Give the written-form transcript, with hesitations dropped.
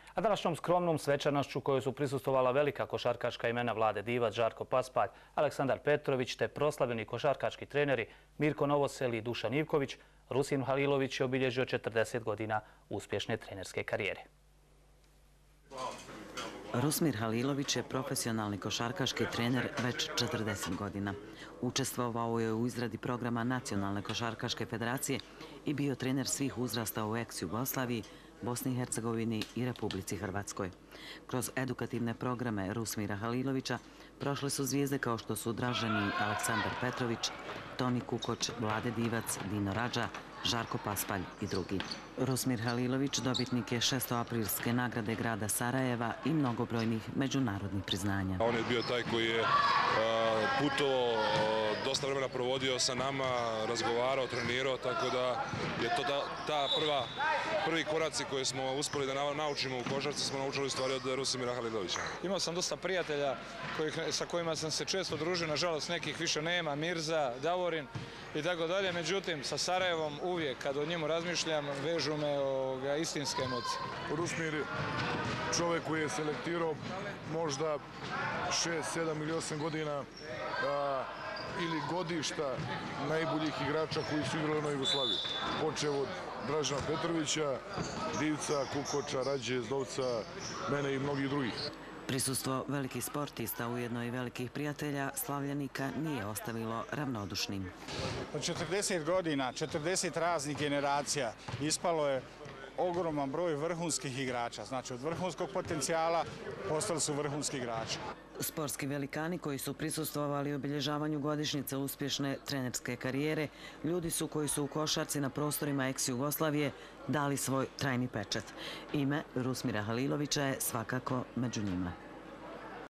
A današnjom skromnom svečanošću koju su prisustvovala velika košarkaška imena Vlade Divac, Žarko Paspalj, Aleksandar Petrović te proslavljeni košarkaški treneri Mirko Novosel i Dušan Ivković, Rusmir Halilović je obilježio 40 godina uspješne trenerske karijere. Rusmir Halilović je profesionalni košarkaški trener već 40 godina. Učestvovao je u izradi programa Nacionalne košarkaške federacije i bio trener svih uzrasta u ex-Jugoslaviji, Bosni i Hercegovini i Republici Hrvatskoj. Kroz edukativne programe Rusmira Halilovića prošle su zvijezde kao što su Draženi Aleksandar Petrović, Toni Kukoč, Vlade Divac, Dino Radža, Žarko Paspalj i drugi. Rusmir Halilović dobitnik je 6. nagrade grada Sarajeva i mnogobrojnih međunarodnih priznanja. On je bio taj koji je putovao, dosta vremena provodio sa nama, razgovarao, trenirao, tako da je to prvi koraci koje smo uspjeli da naučimo u košarci smo naučili stvari od Rusmira Halilovića. Imao sam dosta prijatelja sa kojima sam se često družio, nažalost nekih više nema, Mirza, Davorin i tako dalje, međutim sa Sarajevom uvijek kad o njemu razmišljam vežu me istinske emocije. Rusmir je čovjek koji je selektirao možda 6, 7 ili 8 godina ili godišta najboljih igrača koji su igrali na Jugoslaviji. Počeo od Dražena Petrovića, Divca, Kukoča, Radže, Zdovca, mene i mnogih drugih. Prisustvo velikih sportista, ujedno i velikih prijatelja, slavljenika nije ostavilo ravnodušnim. Od 40 godina, 40 raznih generacija, ispalo je ogroman broj vrhunskih igrača. Znači, od vrhunskog potencijala postali su vrhunski igrači. Sportski velikani koji su prisustvovali obilježavanju godišnjice uspješne trenerske karijere, ljudi su koji su u košarci na prostorima ex-Jugoslavije dali svoj trajni pečat. Ime Rusmira Halilovića je svakako među njima.